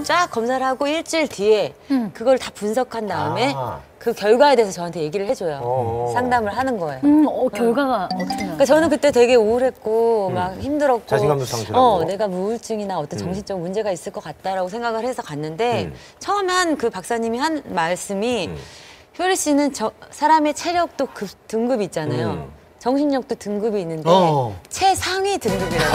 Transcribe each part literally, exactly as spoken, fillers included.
쫙 검사를 하고 일주일 뒤에 음. 그걸 다 분석한 다음에 아. 그 결과에 대해서 저한테 얘기를 해줘요. 어. 상담을 하는 거예요. 음, 어, 결과가 어떻게 나요? 그러니까 저는 그때 되게 우울했고 막 힘들었고 자신감도 상실하고. 어, 내가 뭐 우울증이나 어떤 정신적 문제가 있을 것 같다라고 생각을 해서 갔는데 음. 처음에 한 그 박사님이 한 말씀이 음. 효리 씨는 저, 사람의 체력도 급, 등급이 있잖아요. 음. 정신력도 등급이 있는데 어. 최상위 등급이라고.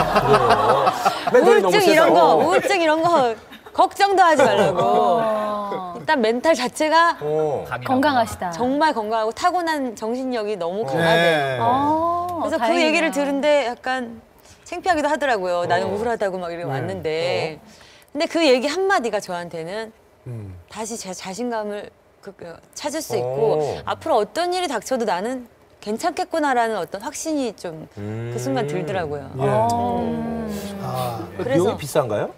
아, 그래요? 멘탈이 너무 우울증 이런 거, 세서. 우울증 이런 거 걱정도 하지 말라고. 어, 일단 멘탈 자체가 어. 건강하시다. 정말 건강하고 타고난 정신력이 너무 강하대요. 네. 어, 그래서 그 다행이네요. 얘기를 들은데 약간 창피하기도 하더라고요. 나는 어. 우울하다고 막 이렇게 왔는데. 근데 그 얘기 한마디가 저한테는 음. 다시 제 자신감을 그, 그, 찾을 수 어. 있고 앞으로 어떤 일이 닥쳐도 나는 괜찮겠구나라는 어떤 확신이 좀 그 음. 순간 들더라고요. 예. 음. 아, 그래서- 비용이 비싼가요?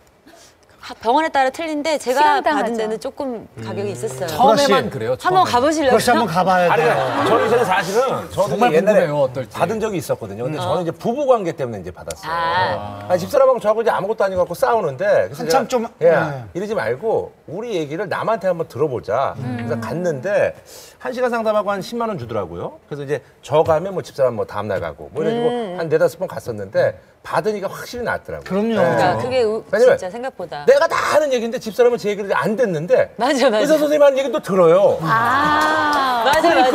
하- 병원에 따라 틀린데 제가 시간당 받은 하죠. 데는 조금 가격이 있었어요. 처음에만 혹시- 그래요. 한번 처음에. 가보실래요? 그렇지 한번 가봐야 아니, 돼. 그러니까 저는 저는 사실은 저도 정말 옛날에 궁금해요, 어떨지. 받은 적이 있었거든요. 근데 저는 이제 부부 관계 때문에 이제 받았어요. 아. 아니, 집사람하고 저하고 이제 아무것도 아니고 갖고 싸우는데 그래서 한참 제가, 좀- 야, 네. 이러지 말고 우리 얘기를 남한테 한번 들어보자. 그래서 갔는데 한 시간 상담하고 한 십만 원 주더라고요. 그래서 이제 저 가면 뭐 집사람 뭐 다음 날 가고 뭐 이래가지고 한 네다섯 번 갔었는데 받으니까 확실히 낫더라고요. 그럼요. 그러니까 그게 우- 왜냐면 진짜 생각보다. 내가 다 하는 얘기인데 집사람은 제 얘기를 안 듣는데 맞아, 맞아. 의사 선생님 하는 얘기는 또 들어요. 아, 맞아, 그러니까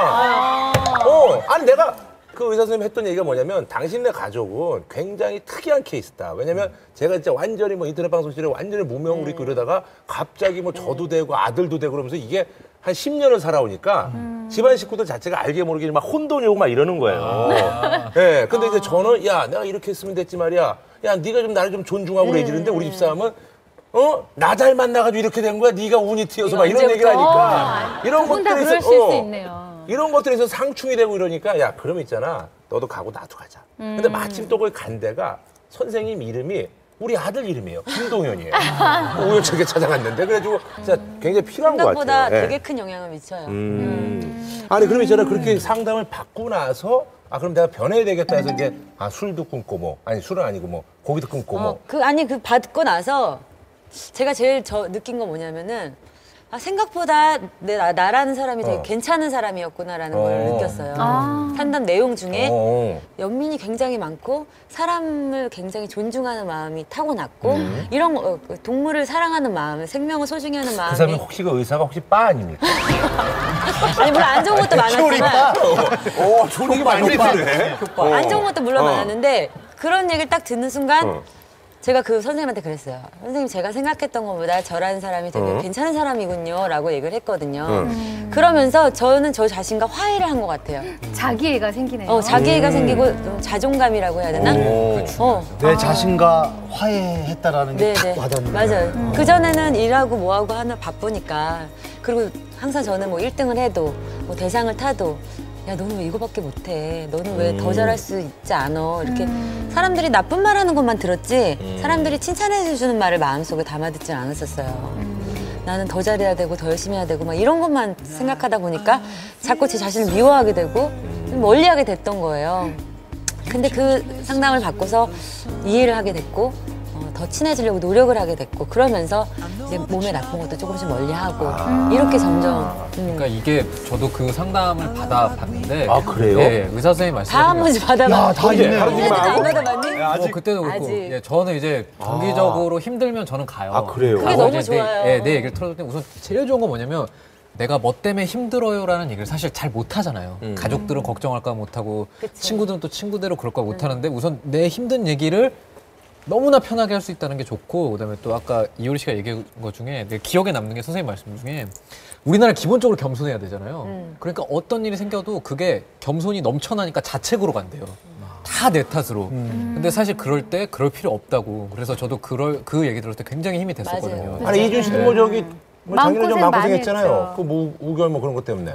맞아. 어 아니 내가 그 의사 선생님 했던 얘기가 뭐냐면 당신네 가족은 굉장히 특이한 케이스다. 왜냐면 제가 진짜 완전히 뭐 인터넷 방송실에 완전히 무명으로 있고 이러다가 갑자기 뭐 저도 되고 아들도 되고 그러면서 이게 한 십 년을 살아오니까 집안 식구들 자체가 알게 모르게 막 혼돈이 오고 막 이러는 거예요. 예. 근데 이제 저는 야 내가 이렇게 했으면 됐지 말이야. 야 네가 좀 나를 좀 존중하고 그래 이러는데 우리 집사람은 어? 나 잘 만나가지고 이렇게 된 거야? 네가 운이 튀어서 막 이런 언제부터? 얘기를 하니까 이런 두분 다 것들에서 그러실 어, 수 있네요. 이런 것들에서 상충이 되고 이러니까 야 그럼 있잖아 너도 가고 나도 가자. 근데 마침 또 거기 간 데가 선생님 이름이 우리 아들 이름이에요. 김동현이에요. 우연찮게 찾아갔는데 그래가지고 진짜 굉장히 필요한 것 생각보다 같아요. 예. 되게 큰 영향을 미쳐요. 음. 아니 그럼 있잖아 그렇게 상담을 받고 나서 아 그럼 내가 변해야 되겠다 해서 이제 아 술도 끊고 뭐 아니 술은 아니고 뭐 고기도 끊고 어, 뭐 그 아니 그 받고 나서 제가 제일 저 느낀 건 뭐냐면은 아, 생각보다 내 나, 나라는 사람이 되게 어. 괜찮은 사람이었구나라는 어. 걸 느꼈어요. 아. 상담 내용 중에 어. 연민이 굉장히 많고 사람을 굉장히 존중하는 마음이 타고났고 음. 이런 거, 어, 동물을 사랑하는 마음, 생명을 소중히 하는 마음이 그 사람이 혹시 그 의사가 혹시 빠 아닙니까? 아니 물론 안 좋은 것도 많았지만 오, 좋은 얘기 많이 듣네. 안 좋은 것도 물론 어. 많았는데 그런 얘기를 딱 듣는 순간 어. 제가 그 선생님한테 그랬어요. 선생님 제가 생각했던 것보다 저라는 사람이 되게 어. 괜찮은 사람이군요 라고 얘기를 했거든요. 음. 그러면서 저는 저 자신과 화해를 한 것 같아요. 자기애가 생기네요. 어, 자기애가 생기고 좀 자존감이라고 해야 되나? 오. 어. 내 자신과 화해했다라는 게 탁 네네. 와닿는 맞아요. 그전에는 일하고 뭐하고 하나 바쁘니까. 그리고 항상 저는 뭐 일 등을 해도 뭐 대상을 타도 야, 너는 왜 이거밖에 못해? 너는 왜 더 잘할 수 있지 않아? 이렇게 사람들이 나쁜 말 하는 것만 들었지 사람들이 칭찬해주는 말을 마음속에 담아듣지 않았었어요. 나는 더 잘해야 되고 더 열심히 해야 되고 막 이런 것만 생각하다 보니까 자꾸 제 자신을 미워하게 되고 좀 멀리하게 됐던 거예요. 근데 그 상담을 받고서 이해를 하게 됐고 어, 더 친해지려고 노력을 하게 됐고 그러면서 이제 몸에 나쁜 것도 조금씩 멀리하고 이렇게 점점 음. 그러니까 이게 저도 그 상담을 받아봤는데 아, 그래요? 예, 의사 선생님 말씀 다 한 번씩 받아봐. 야, 다 있네. 다른 그때도 말 안 받아봤니? 뭐 그때도 그렇고 아직. 예, 저는 이제 정기적으로 힘들면 저는 가요. 아, 그래요? 그게 가서 너무 이제 내- 좋아요. 예, 내 얘기를 틀어줄 때 우선 제일 좋은 건 뭐냐면 내가 뭐 때문에 힘들어요라는 얘기를 사실 잘 못하잖아요. 음. 가족들은 걱정할까 못하고 그치. 친구들은 또 친구대로 그럴까 못하는데 우선 내 힘든 얘기를 너무나 편하게 할 수 있다는 게 좋고 그다음에 또 아까 이효리 씨가 얘기한 것 중에 내 기억에 남는 게 선생님 말씀 중에 우리나라 기본적으로 겸손해야 되잖아요. 음. 그러니까 어떤 일이 생겨도 그게 겸손이 넘쳐나니까 자책으로 간대요. 다 내 탓으로. 근데 사실 그럴 때 그럴 필요 없다고. 그래서 저도 그럴 그 얘기 들었을 때 굉장히 힘이 됐었거든요. 맞아요. 아니 이준 씨도 뭐 저기 뭐 작년에 좀 마음고생 마음고생 많이 했잖아요. 했죠. 그 뭐 우결 뭐 그런 것 때문에.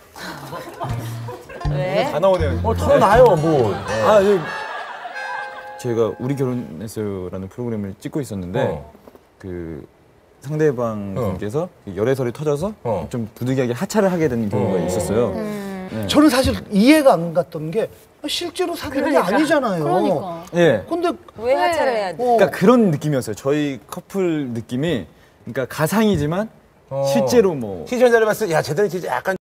왜? 다 나오네요. 어 털어놔요 뭐. 아, 저, 제가 우리 결혼했어요라는 프로그램을 찍고 있었는데 어. 그 상대방 어. 분께서 열애설이 터져서 어. 좀 부득이하게 하차를 하게 되는 경우가 어. 있었어요. 네. 저는 사실 이해가 안 갔던 게 실제로 사귀는 게 아니잖아요. 그러니까. 예. 근데 왜 하차를 해야 돼? 어, 그러니까 그런 느낌이었어요. 저희 커플 느낌이 그러니까 가상이지만 어. 실제로 뭐 시청자를 봤을 때 야 쟤들은 진짜 약간